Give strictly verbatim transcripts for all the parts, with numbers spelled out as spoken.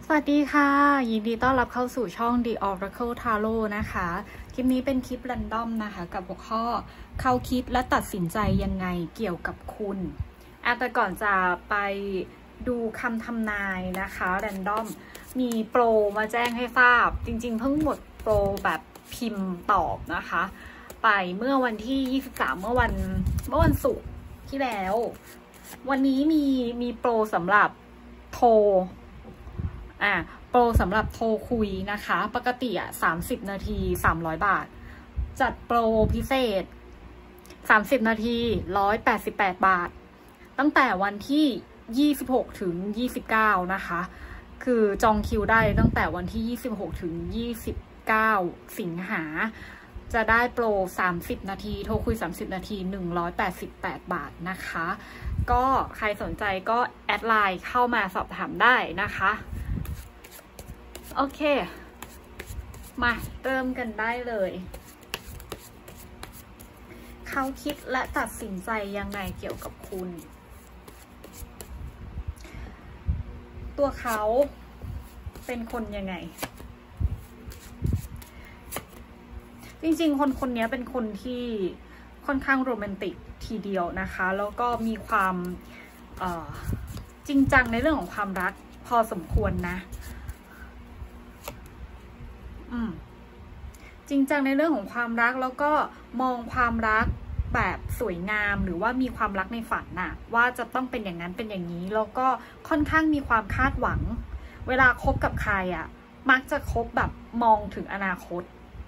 วัสดีค่ะยินดีต้อนรับเข้าสู่ช่อง The Oracle Tarot นะคะคลิปนี้เป็นคลิป Random นะคะกับหัวข้อเขาคิดและตัดสินใจยังไงเกี่ยวกับคุณแต่ก่อนจะไปดูคำทำนายนะคะ Random มีโปรมาแจ้งให้ทราบจริงๆเพิ่งหมดโปรแบบพิมพ์ตอบนะคะไปเมื่อวันที่ยี่สิบสามเมื่อวันเมื่อวันศุกร์ที่แล้ววันนี้มีมีโปรสำหรับโทรอ่ะโปรสำหรับโทรคุยนะคะปกติอ่ะสามสิบนาทีสามร้อยบาทจัดโปรพิเศษสามสิบนาทีหนึ่งร้อยแปดสิบแปดบาทตั้งแต่วันที่ยี่สิบหกถึงยี่สิบเก้านะคะคือจองคิวได้ตั้งแต่วันที่ยี่สิบหกถึงยี่สิบเก้าสิงหาจะได้โปรสามสิบนาทีโทรคุยสามสิบนาทีหนึ่งร้อยแปดสิบแปดบาทนะคะก็ใครสนใจก็แอดไลน์เข้ามาสอบถามได้นะคะโอเคมาเริ่มกันได้เลยเขาคิดและตัดสินใจยังไงเกี่ยวกับคุณตัวเขาเป็นคนยังไงจริงๆคนคนนี้เป็นคนที่ค่อนข้างโรแมนติกทีเดียวนะคะแล้วก็มีความจริงจังในเรื่องของความรักพอสมควรนะอืมจริงจังในเรื่องของความรักแล้วก็มองความรักแบบสวยงามหรือว่ามีความรักในฝันน่ะว่าจะต้องเป็นอย่างนั้นเป็นอย่างนี้แล้วก็ค่อนข้างมีความคาดหวังเวลาคบกับใครอ่ะมักจะคบแบบมองถึงอนาคต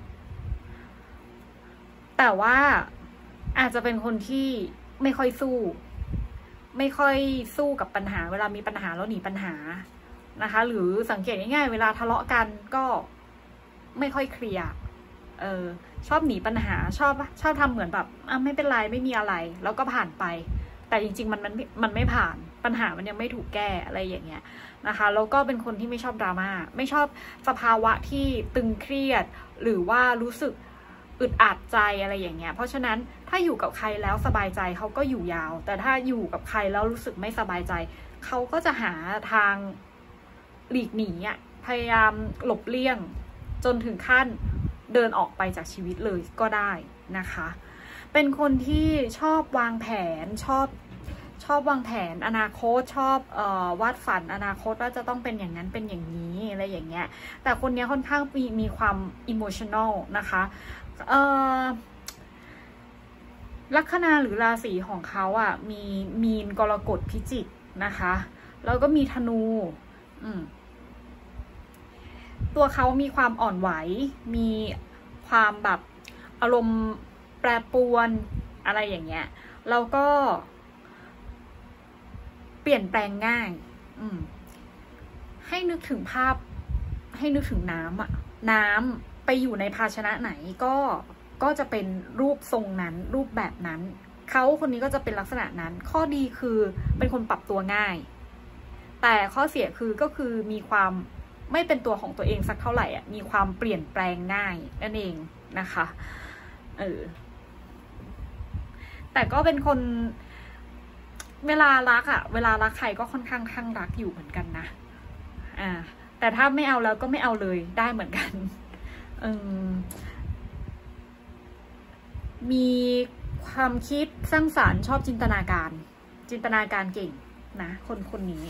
แต่ว่าอาจจะเป็นคนที่ไม่ค่อยสู้ไม่ค่อยสู้กับปัญหาเวลามีปัญหาแล้วหนีปัญหานะคะหรือสังเกตง่ายๆเวลาทะเลาะกันก็ไม่ค่อยเคลียร์เออชอบหนีปัญหาชอบชอบทำเหมือนแบบอ่ะไม่เป็นไรไม่มีอะไรแล้วก็ผ่านไปแต่จริงๆมันมันมันไม่ผ่านปัญหามันยังไม่ถูกแก้อะไรอย่างเงี้ยนะคะแล้วก็เป็นคนที่ไม่ชอบดราม่าไม่ชอบสภาวะที่ตึงเครียดหรือว่ารู้สึกอึดอัดใจอะไรอย่างเงี้ยเพราะฉะนั้นถ้าอยู่กับใครแล้วสบายใจเขาก็อยู่ยาวแต่ถ้าอยู่กับใครแล้วรู้สึกไม่สบายใจเขาก็จะหาทางหลีกหนีอ่ะพยายามหลบเลี่ยงจนถึงขั้นเดินออกไปจากชีวิตเลยก็ได้นะคะเป็นคนที่ชอบวางแผนชอบชอบวางแผนอนาคตชอบเอ่อวาดฝันอนาคตว่าจะต้องเป็นอย่างนั้นเป็นอย่างนี้อะไรอย่างเงี้ยแต่คนนี้ค่อนข้างมีมีความอิโมชันแนลนะคะเอ่อลัคนาหรือราศีของเขาอ่ะมีมีนกรกฎพิจิกนะคะแล้วก็มีธนูอืมตัวเขามีความอ่อนไหวมีความแบบอารมณ์แปรปรวนอะไรอย่างเงี้ยแล้วก็เปลี่ยนแปลงง่ายอืมให้นึกถึงภาพให้นึกถึงน้ำอะน้ำไปอยู่ในภาชนะไหนก็ก็จะเป็นรูปทรงนั้นรูปแบบนั้นเขาคนนี้ก็จะเป็นลักษณะนั้นข้อดีคือเป็นคนปรับตัวง่ายแต่ข้อเสียคือก็คือมีความไม่เป็นตัวของตัวเองสักเท่าไหร่อ่ะมีความเปลี่ยนแปลงง่ายนั่นเองนะคะเออแต่ก็เป็นคนเวลารักอ่ะเวลารักใครก็ค่อนข้างข้างรักอยู่เหมือนกันนะอ่าแต่ถ้าไม่เอาแล้วก็ไม่เอาเลยได้เหมือนกันเออมีความคิดสร้างสรรค์ชอบจินตนาการจินตนาการเก่งนะคนคนนี้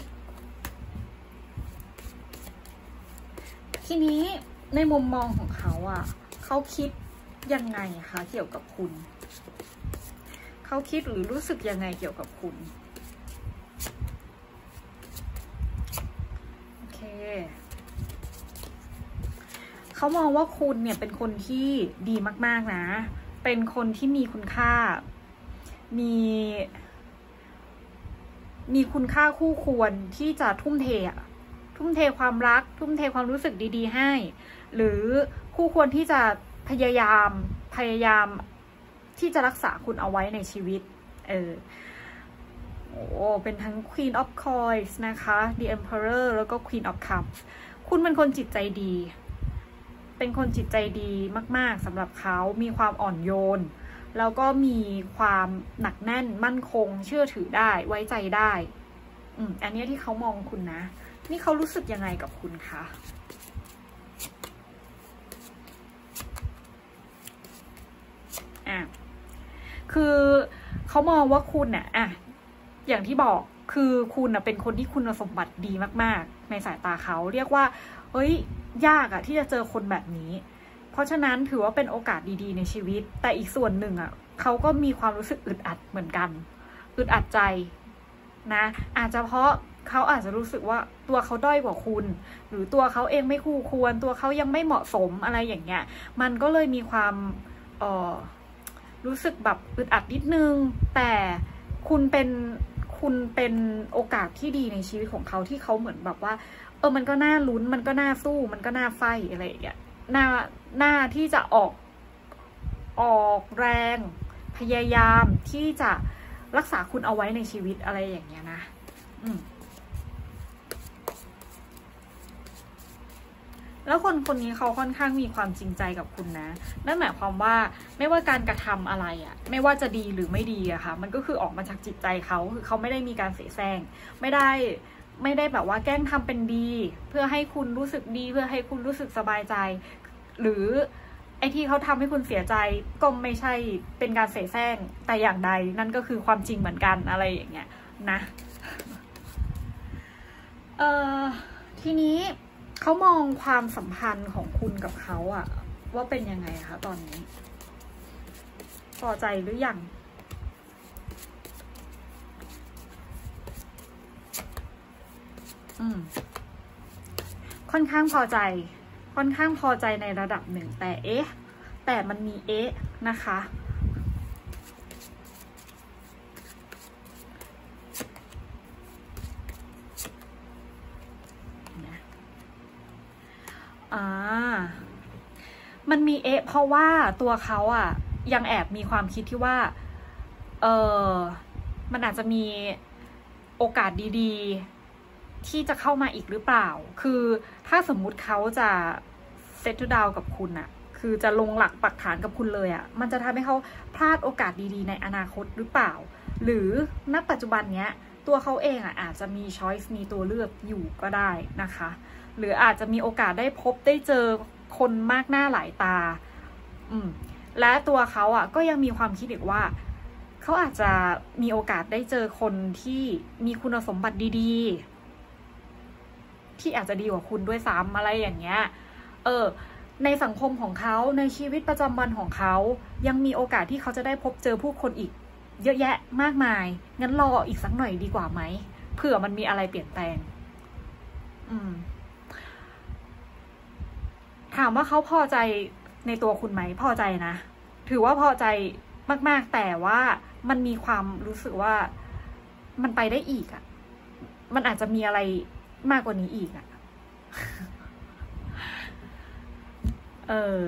ทีนี้ในมุมมองของเขาอ่ะเขาคิดยังไงคะเกี่ยวกับคุณเขาคิดหรือรู้สึกยังไงเกี่ยวกับคุณโอเคเขามองว่าคุณเนี่ยเป็นคนที่ดีมากๆนะเป็นคนที่มีคุณค่ามีมีคุณค่าคู่ควรที่จะทุ่มเทอะทุ่มเทความรักทุ่มเทความรู้สึกดีๆให้หรือคู่ควรที่จะพยายามพยายามที่จะรักษาคุณเอาไว้ในชีวิตเออโอ้เป็นทั้ง Queen of Coins นะคะ The Emperor แล้วก็ Queen of Cups คุณเป็นคนจิตใจดีเป็นคนจิตใจดีมากๆสำหรับเขามีความอ่อนโยนแล้วก็มีความหนักแน่นมั่นคงเชื่อถือได้ไว้ใจได้อืมอันนี้ที่เขามองคุณนะนี่เขารู้สึกยังไงกับคุณคะอ่ะคือเขามองว่าคุณเนี่ยอ่ะอย่างที่บอกคือคุณเป็นคนที่คุณสมบัติดีมากๆในสายตาเขาเรียกว่าเฮ้ยยากอะที่จะเจอคนแบบนี้เพราะฉะนั้นถือว่าเป็นโอกาสดีๆในชีวิตแต่อีกส่วนหนึ่งอะเขาก็มีความรู้สึกอึดอัดเหมือนกันอึดอัดใจนะอาจจะเพราะเขาอาจจะรู้สึกว่าตัวเขาด้อยกว่าคุณหรือตัวเขาเองไม่คู่ควรตัวเขายังไม่เหมาะสมอะไรอย่างเงี้ยมันก็เลยมีความเอ่อรู้สึกแบบอึดอัดนิดนึงแต่คุณเป็นคุณเป็นโอกาสที่ดีในชีวิตของเขาที่เขาเหมือนแบบว่าเออมันก็น่าลุ้นมันก็น่าสู้มันก็น่าไฟอะไรอย่างเงี้ยน่าน่าที่จะออกออกแรงพยายามที่จะรักษาคุณเอาไว้ในชีวิตอะไรอย่างเงี้ยนะอืมแล้วคนคนนี้เขาค่อนข้างมีความจริงใจกับคุณนะนั่นหมายความว่าไม่ว่าการกระทำอะไรอะไม่ว่าจะดีหรือไม่ดีอะค่ะมันก็คือออกมาจากจิตใจเขาคือเขาไม่ได้มีการเสแสร้งไม่ได้ไม่ได้แบบว่าแกล้งทำเป็นดีเพื่อให้คุณรู้สึกดีเพื่อให้คุณรู้สึกสบายใจหรือไอ้ที่เขาทำให้คุณเสียใจก็ไม่ใช่เป็นการเสแสร้งแต่อย่างใดนั่นก็คือความจริงเหมือนกันอะไรอย่างเงี้ยนะเอ่อทีนี้เขามองความสัมพันธ์ของคุณกับเขาอะว่าเป็นยังไงคะตอนนี้พอใจหรือยังอืมค่อนข้างพอใจค่อนข้างพอใจในระดับหนึ่งแต่เอ๊ะแต่มันมีเอ๊ะนะคะอ่ามันมีเอ๊ะเพราะว่าตัวเขาอ่ะยังแอบมีความคิดที่ว่าเออมันอาจจะมีโอกาสดีๆที่จะเข้ามาอีกหรือเปล่าคือถ้าสมมุติเขาจะเซตดาวกับคุณอะคือจะลงหลักปักฐานกับคุณเลยอะมันจะทำให้เขาพลาดโอกาสดีๆในอนาคตหรือเปล่าหรือณปัจจุบันเนี้ยตัวเขาเองอะอาจจะมีช้อยส์มีตัวเลือกอยู่ก็ได้นะคะหรืออาจจะมีโอกาสได้พบได้เจอคนมากหน้าหลายตาอืมและตัวเขาอ่ะก็ยังมีความคิดอีกว่าเขาอาจจะมีโอกาสได้เจอคนที่มีคุณสมบัติดีๆที่อาจจะดีกว่าคุณด้วยซ้ำอะไรอย่างเงี้ยเออในสังคมของเขาในชีวิตประจำวันของเขายังมีโอกาสที่เขาจะได้พบเจอผู้คนอีกเยอะแยะมากมายงั้นรออีกสักหน่อยดีกว่าไหมเผื่อมันมีอะไรเปลี่ยนแปลงอืมถามว่าเขาพอใจในตัวคุณไหมพอใจนะถือว่าพอใจมากๆแต่ว่ามันมีความรู้สึกว่ามันไปได้อีกอ่ะมันอาจจะมีอะไรมากกว่านี้อีกอ่ะเออ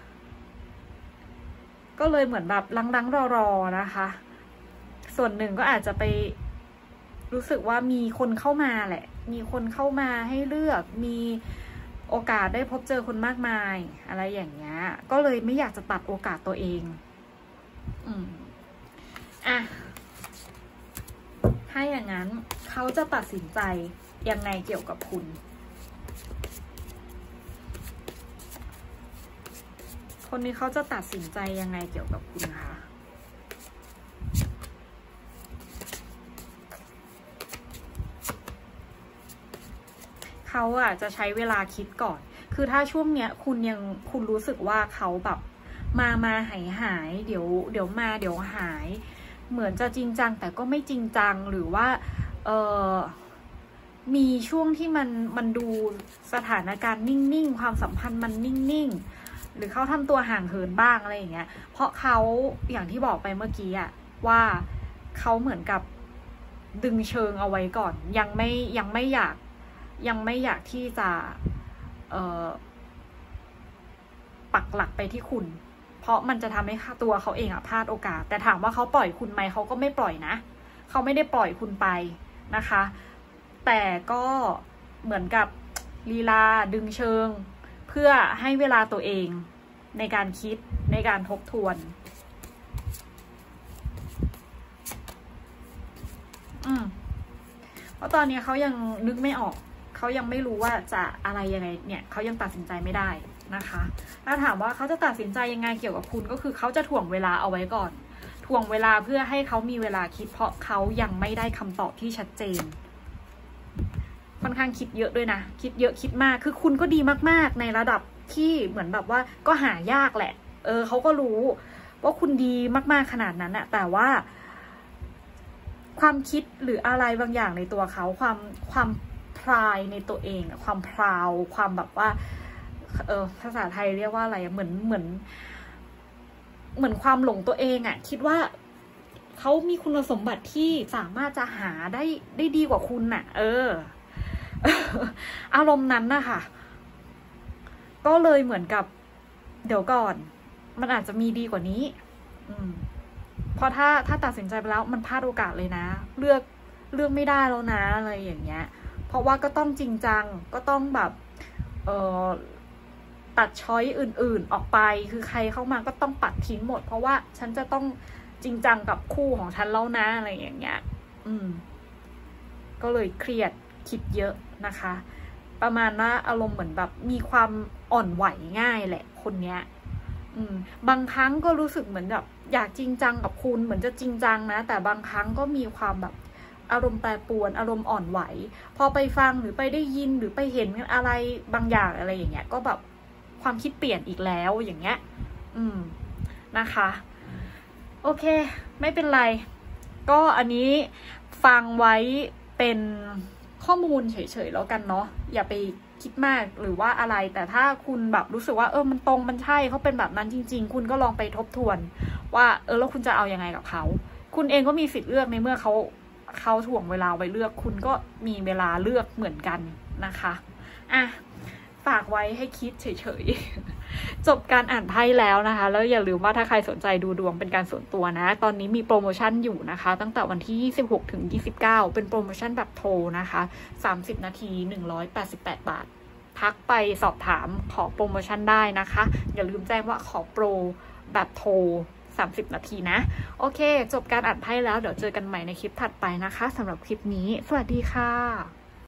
ก็เลยเหมือนแบบลังๆรอๆนะคะส่วนหนึ่งก็อาจจะไปรู้สึกว่ามีคนเข้ามาแหละมีคนเข้ามาให้เลือกมีโอกาสได้พบเจอคนมากมายอะไรอย่างเงี้ยก็เลยไม่อยากจะตัดโอกาสตัวเองอืมอ่ะถ้าอย่างนั้นเขาจะตัดสินใจยังไงเกี่ยวกับคุณคนนี้เขาจะตัดสินใจยังไงเกี่ยวกับคุณคะเขาอะจะใช้เวลาคิดก่อนคือถ้าช่วงเนี้ยคุณยังคุณรู้สึกว่าเขาแบบมามาหายหายเดี๋ยวเดี๋ยวมาเดี๋ยวหายเหมือนจะจริงจังแต่ก็ไม่จริงจังหรือว่าเออมีช่วงที่มันมันดูสถานการณ์นิ่งๆความสัมพันธ์มันนิ่งๆหรือเขาทำตัวห่างเหินบ้างอะไรอย่างเงี้ยเพราะเขาอย่างที่บอกไปเมื่อกี้อะว่าเขาเหมือนกับดึงเชิงเอาไว้ก่อนยังไม่ยังไม่อยากยังไม่อยากที่จะเอ่อปักหลักไปที่คุณเพราะมันจะทำให้ตัวเขาเองอะพลาดโอกาสแต่ถามว่าเขาปล่อยคุณไหมเขาก็ไม่ปล่อยนะเขาไม่ได้ปล่อยคุณไปนะคะแต่ก็เหมือนกับลีลาดึงเชิงเพื่อให้เวลาตัวเองในการคิดในการทบทวนอืมเพราะตอนนี้เขายังนึกไม่ออกเขายังไม่รู้ว่าจะอะไรยังไงเนี่ยเขายังตัดสินใจไม่ได้นะคะถ้าถามว่าเขาจะตัดสินใจยังไงเกี่ยวกับคุณก็คือเขาจะถ่วงเวลาเอาไว้ก่อนถ่วงเวลาเพื่อให้เขามีเวลาคิดเพราะเขายังไม่ได้คำตอบที่ชัดเจนค่อนข้างคิดเยอะด้วยนะคิดเยอะคิดมากคือคุณก็ดีมากๆในระดับที่เหมือนแบบว่าก็หายากแหละเออเขาก็รู้ว่าคุณดีมากๆขนาดนั้นอะแต่ว่าความคิดหรืออะไรบางอย่างในตัวเขาความความพรายในตัวเองความพราวความแบบว่าเออภาษาไทยเรียกว่าอะไรเหมือนเหมือนเหมือนความหลงตัวเองอะคิดว่าเขามีคุณสมบัติที่สามารถจะหาได้ได้ดีกว่าคุณน่ะเออ อารมณ์นั้นนะคะก็เลยเหมือนกับเดี๋ยวก่อนมันอาจจะมีดีกว่านี้อืมเพราะถ้าถ้าตัดสินใจไปแล้วมันพลาดโอกาสเลยนะเลือกเลือกไม่ได้แล้วนะอะไรอย่างเงี้ยเพราะว่าก็ต้องจริงจังก็ต้องแบบเอ่อตัดช้อยอื่นๆออกไปคือใครเข้ามาก็ต้องปัดทิ้งหมดเพราะว่าฉันจะต้องจริงจังกับคู่ของฉันแล้วนะอะไรอย่างเงี้ยอืมก็เลยเครียดคิดเยอะนะคะประมาณว่าอารมณ์เหมือนแบบมีความอ่อนไหวง่ายแหละคนเนี้ยอืมบางครั้งก็รู้สึกเหมือนแบบอยากจริงจังกับคุณเหมือนจะจริงจังนะแต่บางครั้งก็มีความแบบอารมณ์แปรปรวนอารมณ์อ่อนไหวพอไปฟังหรือไปได้ยินหรือไปเห็นอะไรบางอย่างอะไรอย่างเงี้ยก็แบบความคิดเปลี่ยนอีกแล้วอย่างเงี้ยอืมนะคะโอเคไม่เป็นไรก็อันนี้ฟังไว้เป็นข้อมูลเฉยๆแล้วกันเนาะอย่าไปคิดมากหรือว่าอะไรแต่ถ้าคุณแบบรู้สึกว่าเออมันตรงมันใช่เขาเป็นแบบนั้นจริงๆคุณก็ลองไปทบทวนว่าเออแล้วคุณจะเอายังไงกับเขาคุณเองก็มีสิทธิ์เลือกในเมื่อเขาเขาถ่วงเวลาไว้เลือกคุณก็มีเวลาเลือกเหมือนกันนะคะอ่ะฝากไว้ให้คิดเฉยๆจบการอ่านไพ่แล้วนะคะแล้วอย่าลืมว่าถ้าใครสนใจดูดวงเป็นการส่วนตัวนะตอนนี้มีโปรโมชั่นอยู่นะคะตั้งแต่วันที่ยี่สิบหกถึงยี่สิบเก้าเป็นโปรโมชั่นแบบโทรนะคะสามสิบนาทีหนึ่งร้อยแปดสิบแปดบาททักไปสอบถามขอโปรโมชั่นได้นะคะอย่าลืมแจ้งว่าขอโปรแบบโทรสามสิบนาทีนะโอเคจบการอ่านไพ่แล้วเดี๋ยวเจอกันใหม่ในคลิปถัดไปนะคะสำหรับคลิปนี้สวัสดีค่ะ